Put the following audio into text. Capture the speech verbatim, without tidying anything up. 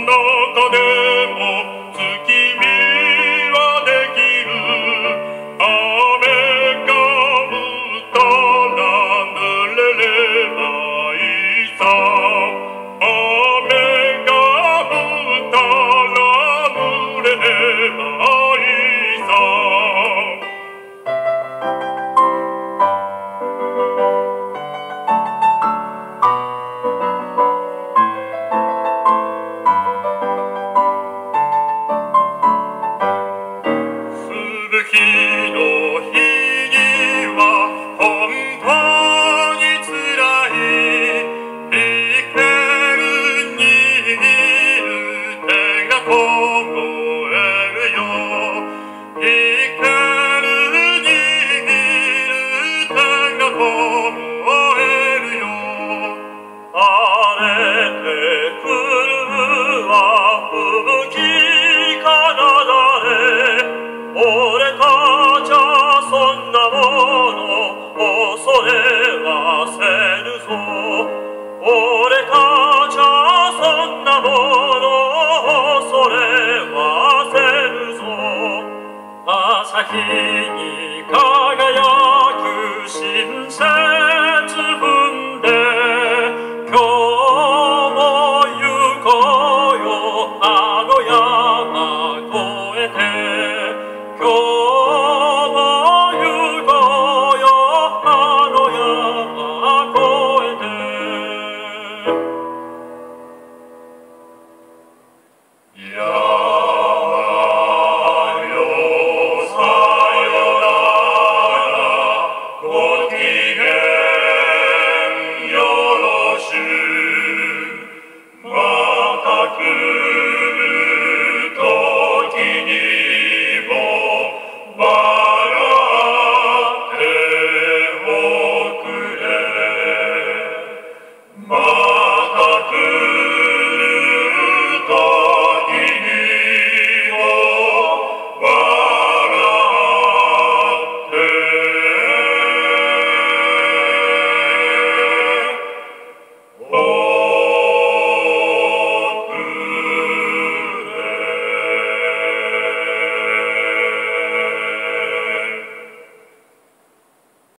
中でも月見はできる。雨が降ったら濡れればいいさ。雨が降ったら濡れればいいさ。吹雪の日には本当につらい。生けるにいる手が凍えるよ。生けるにいる手が凍えるよ。晴れてくるは吹雪からだれ。俺たちはそんなもの恐れはせぬぞ。俺たちはそんなもの恐れはせぬぞ。朝日に輝く新雪踏んで今日も行こうよあの山越えて。今日も行こうよあの山越えて。山よさよならごきげんよろしゅう。また来る